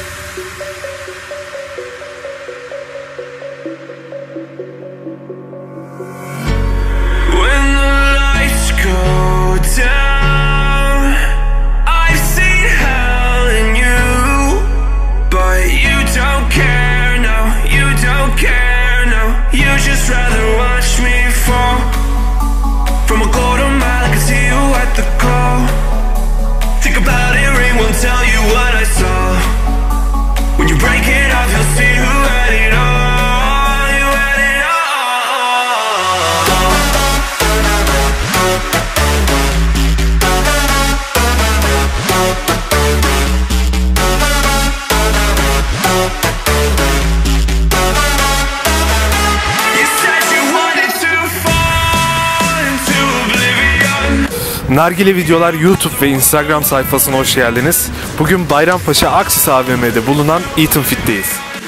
Nargile Videolar YouTube ve Instagram sayfasına hoş geldiniz. Bugün Bayrampaşa Aksis AVM'de bulunan Eaton Fit'teyiz.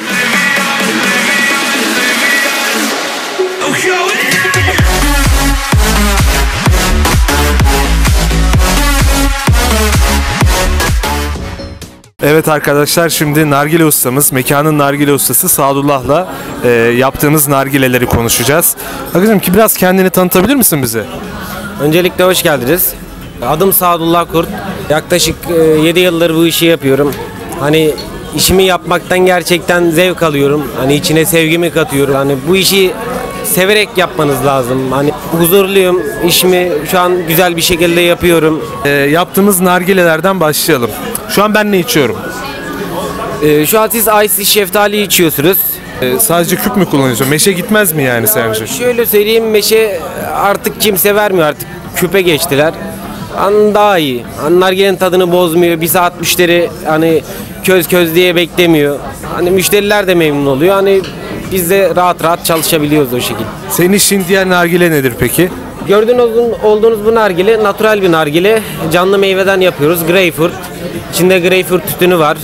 Evet arkadaşlar, şimdi nargile ustamız, mekanın nargile ustası Sadullah'la yaptığımız nargileleri konuşacağız. Arkadaşım ki biraz kendini tanıtabilir misin bize? Öncelikle hoş geldiniz. Adım Sadullah Kurt. Yaklaşık 7 yıldır bu işi yapıyorum. Hani işimi yapmaktan gerçekten zevk alıyorum. Hani içine sevgimi katıyorum. Hani bu işi severek yapmanız lazım. Hani huzurluyum. İşimi şu an güzel bir şekilde yapıyorum. Yaptığımız nargilelerden başlayalım. Şu an ben ne içiyorum? Şu an siz Ice şeftali içiyorsunuz. Sadece küp mü kullanıyorsun? Meşe gitmez mi yani sence? Şöyle söyleyeyim, meşe artık kimse vermiyor, artık küpe geçtiler. Daha iyi. Nargilenin tadını bozmuyor. Bir saat müşteri hani köz diye beklemiyor. Hani müşteriler de memnun oluyor. Hani biz de rahat çalışabiliyoruz o şekilde. Senin işin diğer nargile nedir peki? Olduğunuz bu nargile natural bir nargile. Canlı meyveden yapıyoruz. Greyfurt. İçinde greyfurt tütünü var.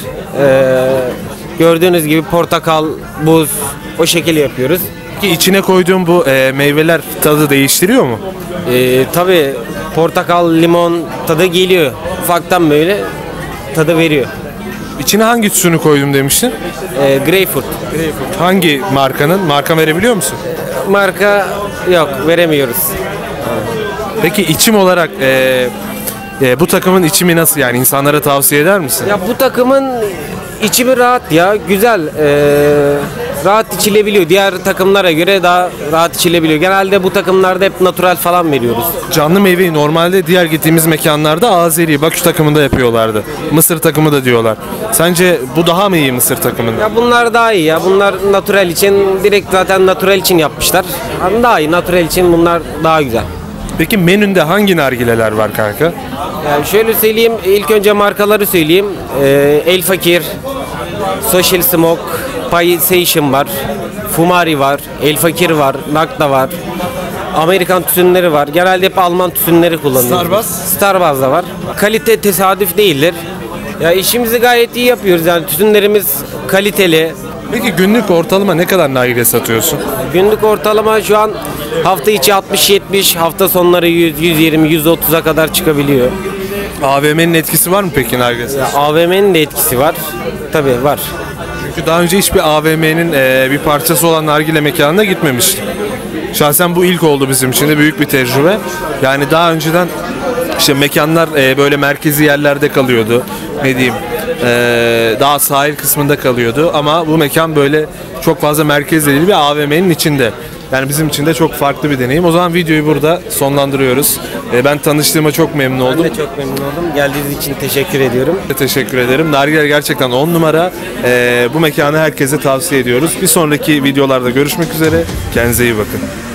Gördüğünüz gibi portakal, buz, o şekilde yapıyoruz. Peki içine koyduğum bu meyveler tadı değiştiriyor mu? Tabii portakal, limon tadı geliyor. Ufaktan böyle tadı veriyor. İçine hangi tütünü koydum demiştin? Greyfurt. Hangi markanın? Marka verebiliyor musun? Marka yok, veremiyoruz. Peki içim olarak bu takımın içimi nasıl, yani insanlara tavsiye eder misin? Ya bu takımın içimi rahat ya, güzel. Rahat içilebiliyor. Diğer takımlara göre daha rahat içilebiliyor. Genelde bu takımlarda hep natural falan veriyoruz. Canlı meyveyi normalde diğer gittiğimiz mekanlarda Azeri, Bakü takımında yapıyorlardı. Mısır takımı da diyorlar. Sence bu daha mı iyi Mısır takımında? Ya bunlar daha iyi ya. Bunlar natural için, direkt zaten natural için yapmışlar. Yani daha iyi. Natural için bunlar daha güzel. Peki menünde hangi nargileler var kanka? Yani şöyle söyleyeyim, ilk önce markaları söyleyeyim. El Fakir, Social Smoke, Paysation var, Fumari var, El Fakir var, Nakda var, Amerikan tütünleri var. Genelde hep Alman tütünleri kullanıyoruz. Starbuzz da var. Kalite tesadüf değildir. Ya işimizi gayet iyi yapıyoruz, yani tütünlerimiz kaliteli. Peki günlük ortalama ne kadar nargile satıyorsun? Günlük ortalama şu an hafta içi 60-70, hafta sonları 100-120-130'a kadar çıkabiliyor. AVM'nin etkisi var mı peki nargilesi? AVM'nin de etkisi var. Tabii var. Çünkü daha önce hiçbir AVM'nin bir parçası olan nargile mekanına gitmemiştim. Şahsen bu ilk oldu bizim için de, büyük bir tecrübe. Yani daha önceden işte mekanlar böyle merkezi yerlerde kalıyordu. Ne diyeyim? Daha sahil kısmında kalıyordu ama bu mekan böyle çok fazla merkezde değil, bir AVM'nin içinde. Yani bizim için de çok farklı bir deneyim. O zaman videoyu burada sonlandırıyoruz. Ben tanıştığıma çok memnun oldum. Ben de çok memnun oldum. Geldiğiniz için teşekkür ediyorum. Teşekkür ederim. Nargile gerçekten 10 numara. Bu mekanı herkese tavsiye ediyoruz. Bir sonraki videolarda görüşmek üzere. Kendinize iyi bakın.